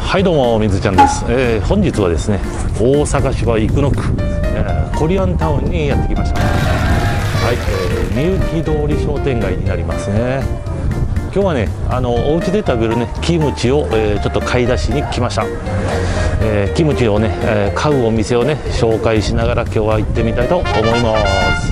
はいどうも、みずちゃんです。本日はですね、大阪市は生野区、コリアンタウンにやってきました。はい、みゆき通り商店街になりますね。今日はね、お家で食べるね、キムチを、ちょっと買い出しに来ました。キムチをね、買うお店をね、紹介しながら今日は行ってみたいと思います。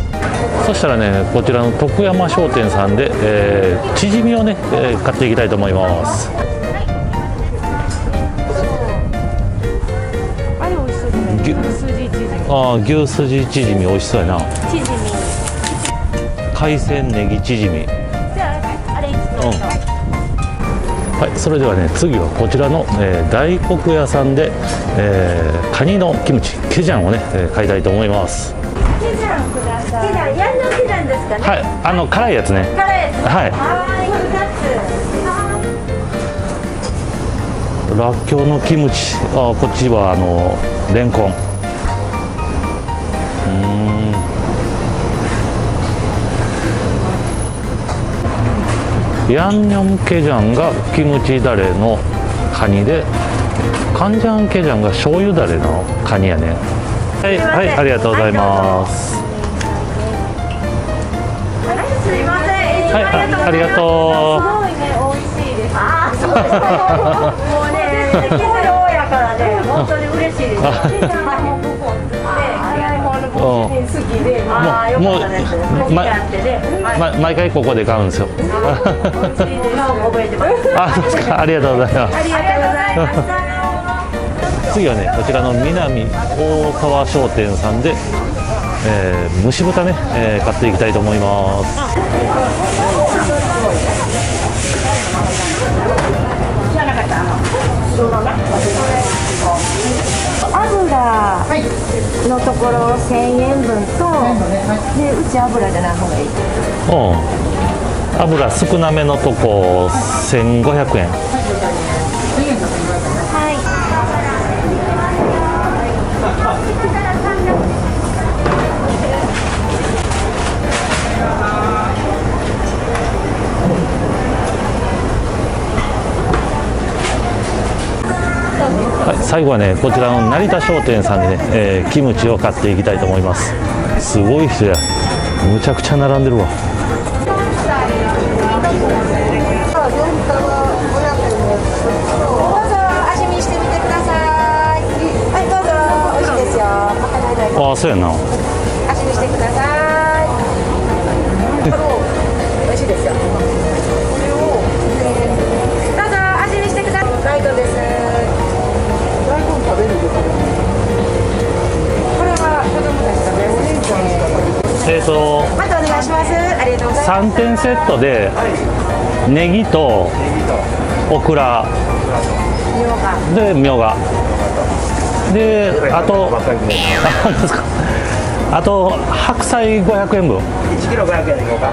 そしたらね、こちらの徳山商店さんで、チヂミをね、買っていきたいと思います。牛すじチヂミ美味しそうやな。 チヂミ。 海鮮ネギチヂミ。 じゃああれいつも。 はい、それではね、次はこちらの、大黒屋さんで、カニのキムチケジャンをね、買いたいと思います。 ケジャンください。ケジャン、ヤンニョムケジャンですかね。 はい、辛いやつね。 辛いやつ。 はい。らっきょうのキムチ。こっちはレンコン。ヤンニョムケジャンがキムチダレのカニで、カンジャンケジャンが醤油ダレのカニやね。はい、はい、ありがとうございます。 すいません。 はい、ありがとう。 すごいね、美味しいです。ああ、そうですか。もうね、好評やからね、本当に嬉しいです。好きで、もう毎回ここで買うんですよ。 覚えてます。 あ、そうですか。ありがとうございます。 ありがとうございました。 次はね、こちらの南大川商店さんで、蒸し豚ね、買っていきたいと思います。 油のところ1000円分と、でうち油じゃない方がいい。 油少なめのとこ1500円。はい、最後はね、こちらの成田商店さんでね、キムチを買っていきたいと思います。すごい人や、むちゃくちゃ並んでるわ。ああ、そうやな。 味見してください。美味しいですよ。これを、どうぞ味見してください。ライトです。大根食べるんですか。これは子供たち食べやすい。またお願いします。ありがとうございます。 3点セットでネギとオクラでみょうがで、あと白菜500円分。 1キロ500円でいこうか。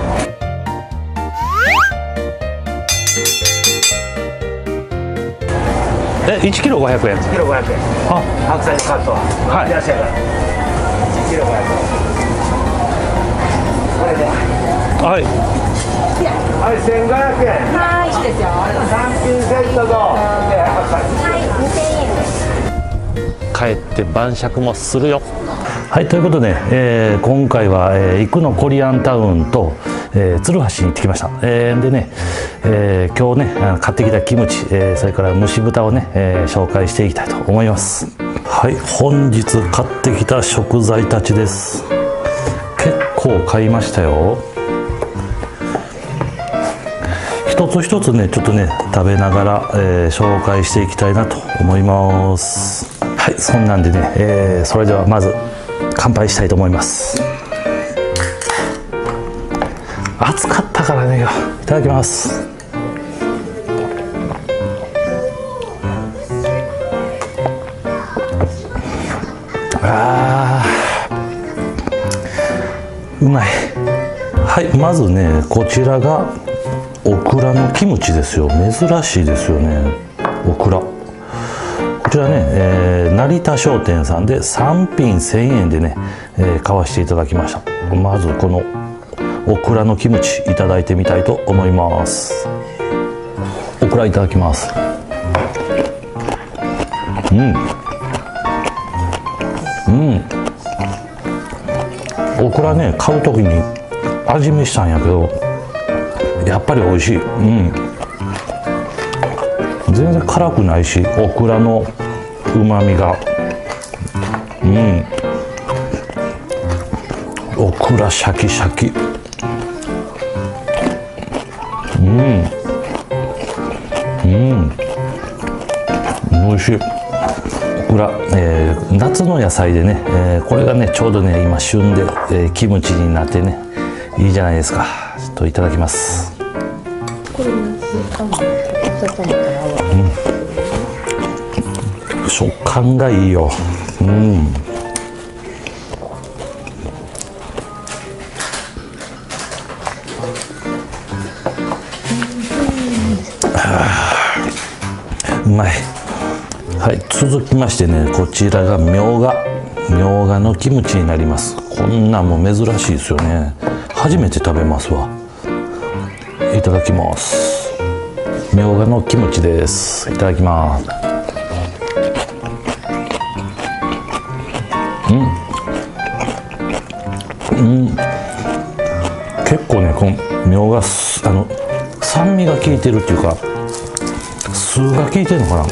1キロ500円。 1キロ500円。 あ、 白菜のカットは。 はい。 いらっしゃいから。1キロ500円。これで。 はい。 はい、1500円。 はい、いいですよ。 3品セットと。 はい、2000円です。 帰って晩酌もするよ。はい、ということで、今回は、生野コリアンタウンと、鶴橋に行ってきました。でね、今日ね買ってきたキムチ、それから蒸し豚をね、紹介していきたいと思います。はい、本日買ってきた食材たちです。結構買いましたよ。一つ一つねちょっとね食べながら、紹介していきたいなと思います。はい、そんなんでね、それではまず乾杯したいと思います。暑かったからね、いただきます。うまい。はい、まずねこちらがオクラのキムチですよ。珍しいですよね、オクラ。こちらね、成田商店さんで3品1000円でね、買わせていただきました。まずこのオクラのキムチいただいてみたいと思います。オクラいただきます。 オクラね、買う時に味見したんやけどやっぱり美味しい。全然辛くないし、オクラのうまみが、オクラシャキシャキ、美味しい。オクラ、夏の野菜でね、これがねちょうどね今旬で、キムチになってねいいじゃないですか。ちょっといただきます。食感がいいよ。うまい。はい、続きましてね、こちらがみょうがのキムチになります。こんなんも珍しいですよね。初めて食べますわ。いただきます。みょうがのキムチです。いただきます。結構ね、このみょうが酸味が効いてるっていうか酢が効いてるのかな。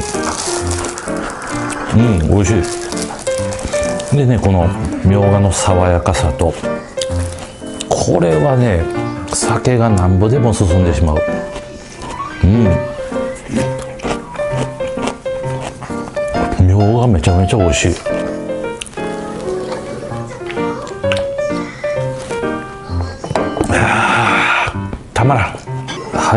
美味しい。でね、このみょうがの爽やかさと、これはね酒がなんぼでも進んでしまう。みょうがめちゃめちゃ美味しい。たまらん。はい、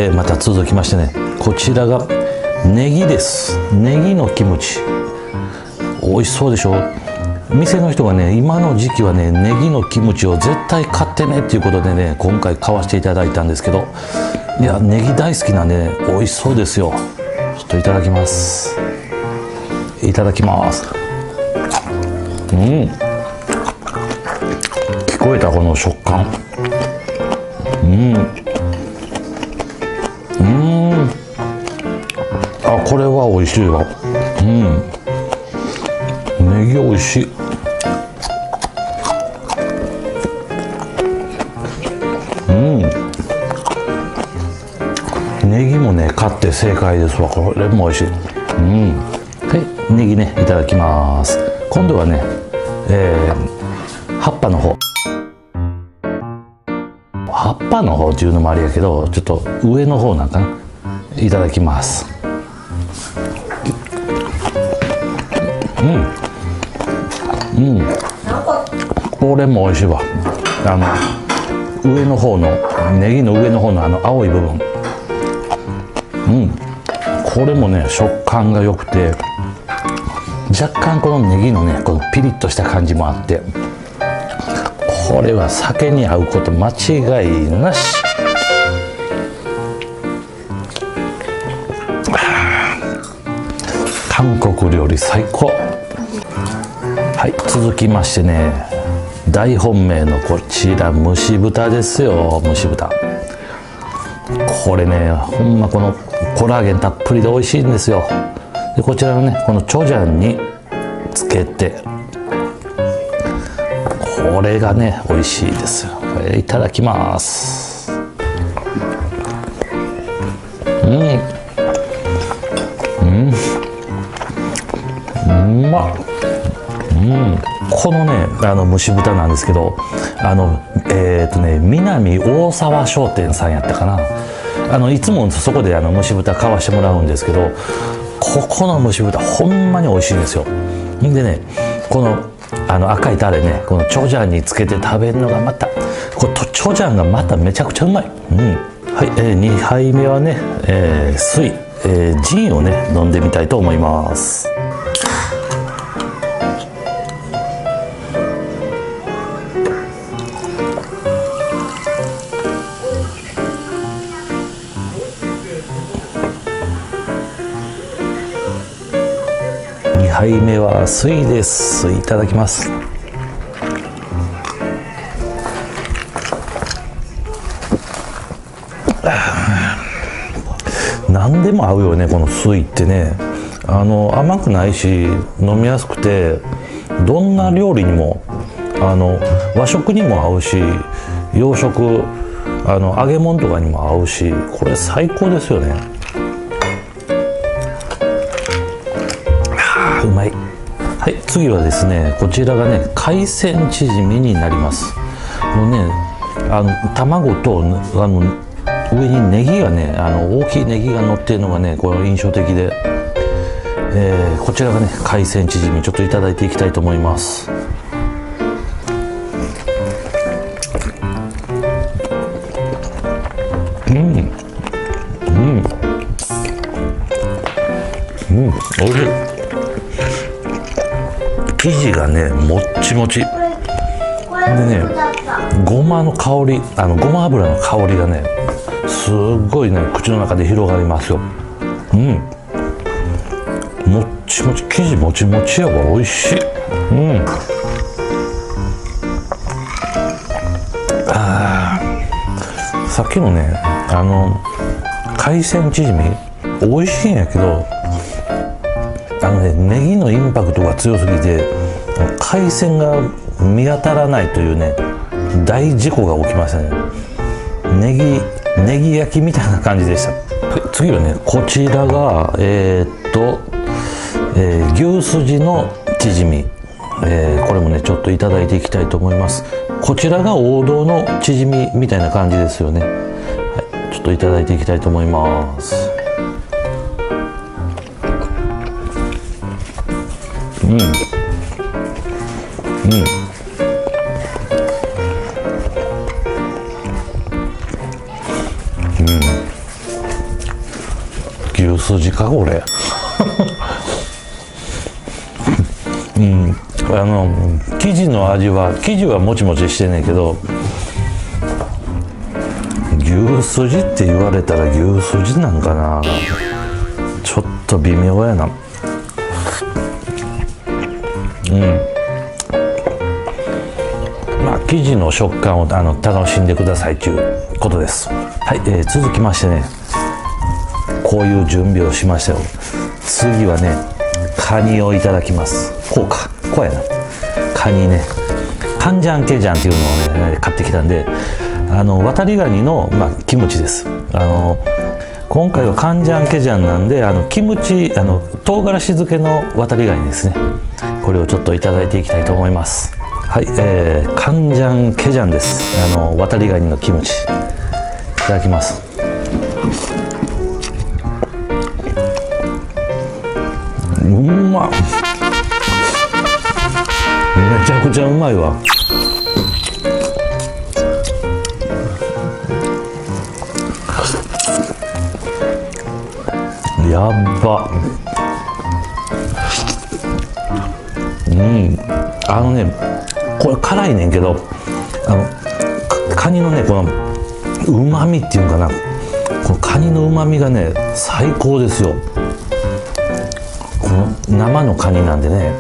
また続きましてね、こちらがネギです。ネギのキムチ、美味しそうでしょ。店の人がね、今の時期はねネギのキムチを絶対買ってねっていうことでね、今回買わせていただいたんですけど、いやネギ大好きなんでね美味しそうですよ。ちょっといただきます。いただきます。聞こえたこの食感。あ、これは美味しいわ。ネギ美味しい。ネギもね買って正解ですわ。これも美味しい。はい、ネギねいただきます。今度はね、葉っぱの方っていうのもありやけど、ちょっと上の方なんかな。いただきます。これも美味しいわ。上の方のネギの上の方の青い部分、これもね食感が良くて、若干このネギのねこのピリッとした感じもあって、これは酒に合うこと間違いなし。韓国料理最高。はい、続きましてね、大本命のこちら蒸し豚ですよ。蒸し豚、これねほんまこのコラーゲンたっぷりで美味しいんですよ。でこちらのねこのチョジャンにつけて、これがね美味しいですよ。いただきます。うまっ。このね蒸し豚なんですけど、南大沢商店さんやったかな。いつもそこで蒸し豚買わしてもらうんですけど、ここの蒸し豚ほんまに美味しいんですよ。でね、この赤いタレね、このチョジャンにつけて食べるのがまた、これチョジャンがまためちゃくちゃうまい。はい、2杯目はね、水、ジンをね飲んでみたいと思います。2杯目は水です。いただきます。何でも合うよねこの水ってね。 甘くないし飲みやすくて、どんな料理にも和食にも合うし、洋食揚げ物とかにも合うし、これ最高ですよね。うまい。はい、次はですね、こちらがね海鮮チヂミになります。もうね卵と上にネギがね大きいネギが乗ってるのがねこれ印象的で、こちらがね海鮮チヂミ、ちょっといただいていきたいと思います。おいしい。生地がねもっちもちでね、ごまの香り、ごま油の香りがねすごいね口の中で広がりますよ。もっちもち、生地もちもちやわ、美味しい。さっきのね海鮮チヂミ美味しいんやけど、ネギのインパクトが強すぎて海鮮が見当たらないというね大事故が起きましたね。ネギ焼きみたいな感じでした。次はねこちらが牛すじのチヂミ、これもねちょっといただいていきたいと思います。こちらが王道のチヂミみたいな感じですよね。はい、ちょっといただいていきたいと思います。牛すじかこれ。生地の味は生地はもちもちしてんねんけど、牛すじって言われたら牛すじなんかな、ちょっと微妙やな。まあ生地の食感を楽しんでくださいということです。はい、続きましてねこういう準備をしましたよ。次はねカニをいただきます。こうやな。カニね、カンジャンケジャンっていうのをね買ってきたんで、渡りガニの、キムチです。今回はカンジャンケジャンなんでキムチ唐辛子漬けの渡りガニですね。これをちょっといただいていきたいと思います。はい、カンジャンケジャンです。渡りガニのキムチいただきます。うまっ、めちゃくちゃうまいわ。やっば。これ辛いねんけどカニのねこのうまみっていうかな、このカニのうまみがね最高ですよ。この生のカニなんでね、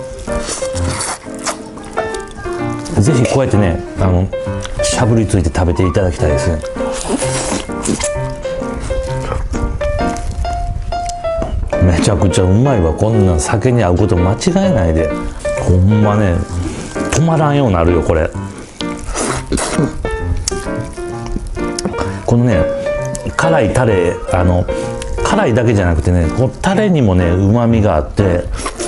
ぜひこうやってねしゃぶりついて食べていただきたいですね。めちゃくちゃうまいわ。こんなん酒に合うこと間違いないで、ほんまね止まらんようになるよこれ。このね辛いタレ、辛いだけじゃなくてね、このタレにもねうまみがあって、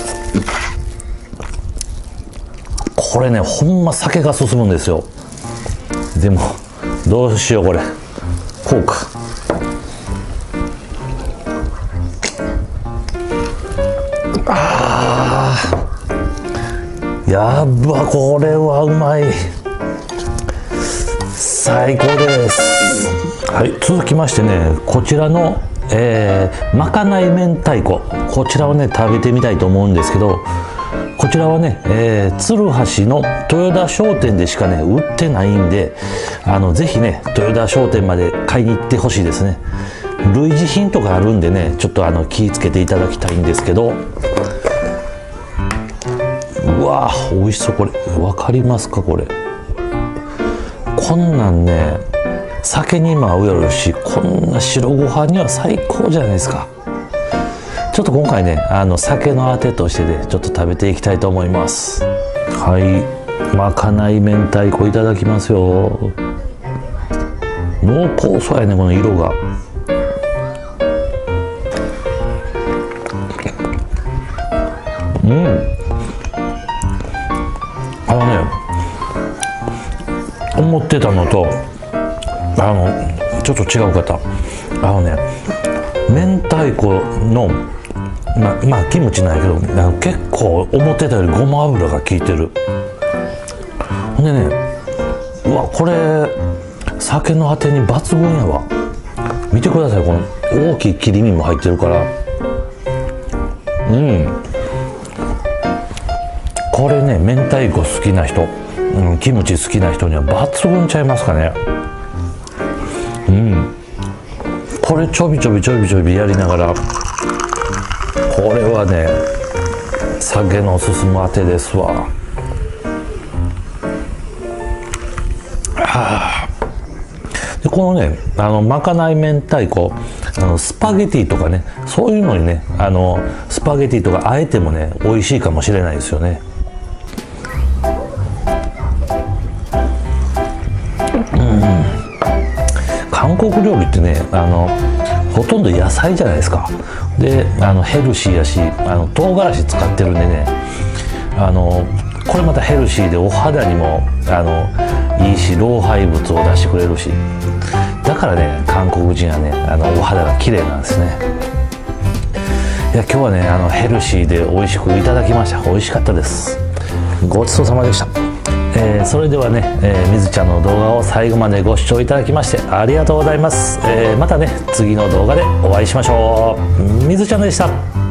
これねほんま酒が進むんですよ。でもどうしようこれ、こうか。やっば、これはうまい。最高です。はい、続きましてねこちらの、まかない明太子、こちらをね食べてみたいと思うんですけど、こちらはね、鶴橋の豊田商店でしかね売ってないんで、ぜひね豊田商店まで買いに行ってほしいですね。類似品とかあるんでねちょっと気をつけていただきたいんですけど、うわー美味しそう。これ分かりますか、これこんなんね酒にも合うやろし、こんな白ご飯には最高じゃないですか。 ちょっと今回ね酒のあてとしてねちょっと食べていきたいと思います。はい、まかない明太子いただきますよ。濃厚そうやね、この色が。思ってたのとちょっと違う方、明太子のまあキムチなんやけど結構思ってたよりごま油が効いてる。ほんでね、うわこれ酒のあてに抜群やわ。見てください、この大きい切り身も入ってるから。これね、明太子好きな人、キムチ好きな人には抜群ちゃいますかね。これちょびちょびやりながら、これはね酒の進むあてですわ。でこのねまかない明太子スパゲティとかね、そういうのにねスパゲティとかあえてもね美味しいかもしれないですよね。韓国料理ってねほとんど野菜じゃないですか。でヘルシーやし唐辛子使ってるんでねこれまたヘルシーでお肌にもいいし老廃物を出してくれるし、だからね韓国人はねお肌が綺麗なんですね。いや今日はねヘルシーで美味しくいただきました。美味しかったです。ごちそうさまでした。それではね、みずちゃんの動画を最後までご視聴いただきましてありがとうございます。またね次の動画でお会いしましょう。みずちゃんでした。